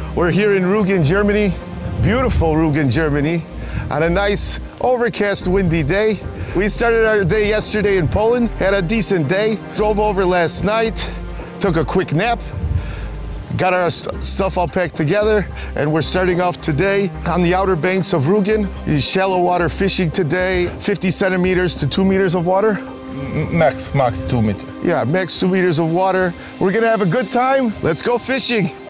We're here in Rügen, Germany, beautiful Rügen, Germany, on a nice overcast windy day. We started our day yesterday in Poland, had a decent day, drove over last night, took a quick nap, got our stuff all packed together, and we're starting off today on the outer banks of Rügen. Shallow water fishing today, 50 centimeters to 2 meters of water. Max 2 meters. Yeah, max 2 meters of water. We're gonna have a good time. Let's go fishing.